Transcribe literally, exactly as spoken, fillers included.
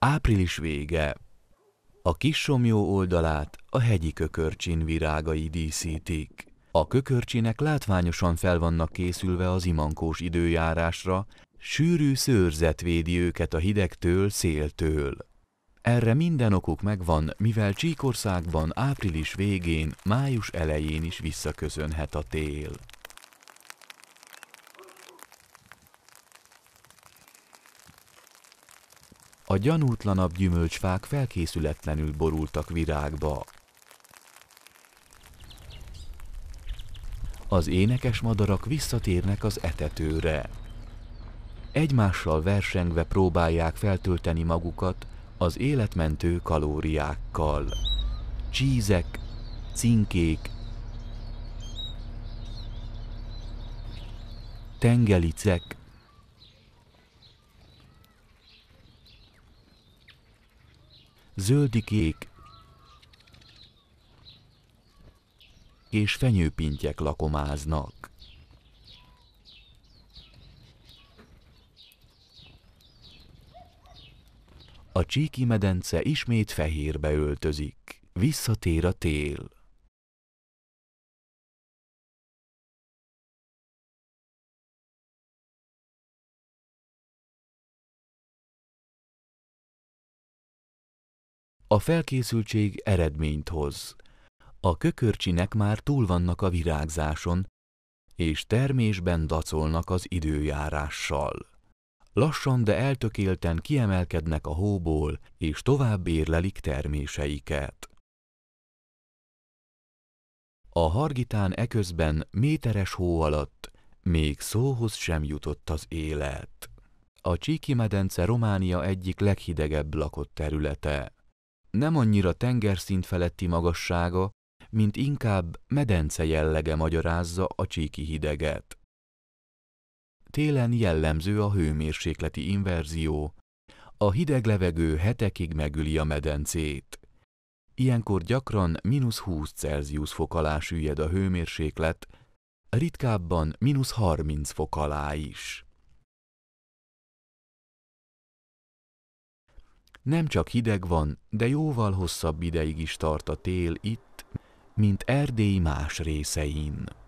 Április vége. A Kissomlyó oldalát a hegyi kökörcsin virágai díszítik. A kökörcsinek látványosan fel vannak készülve az imankós időjárásra, sűrű szőrzet védi őket a hidegtől, széltől. Erre minden okuk megvan, mivel Csíkországban április végén, május elején is visszaköszönhet a tél. A gyanútlanabb gyümölcsfák felkészületlenül borultak virágba. Az énekes madarak visszatérnek az etetőre. Egymással versengve próbálják feltölteni magukat az életmentő kalóriákkal. Csízek, cinkék, tengelicek, zöldikék és fenyőpinttyek lakomáznak. A Csíki-medence ismét fehérbe öltözik. Visszatér a tél. A felkészültség eredményt hoz. A kökörcsinek már túl vannak a virágzáson, és termésben dacolnak az időjárással. Lassan, de eltökélten kiemelkednek a hóból, és tovább érlelik terméseiket. A hargitán eközben méteres hó alatt még szóhoz sem jutott az élet. A Csíki-medence Románia egyik leghidegebb lakott területe. Nem annyira tengerszint feletti magassága, mint inkább medence jellege magyarázza a csíki hideget. Télen jellemző a hőmérsékleti inverzió, a hideg levegő hetekig megüli a medencét. Ilyenkor gyakran mínusz húsz Celsius fok alá süllyed a hőmérséklet, ritkábban mínusz harminc fok alá is. Nem csak hideg van, de jóval hosszabb ideig is tart a tél itt, mint Erdély más részein.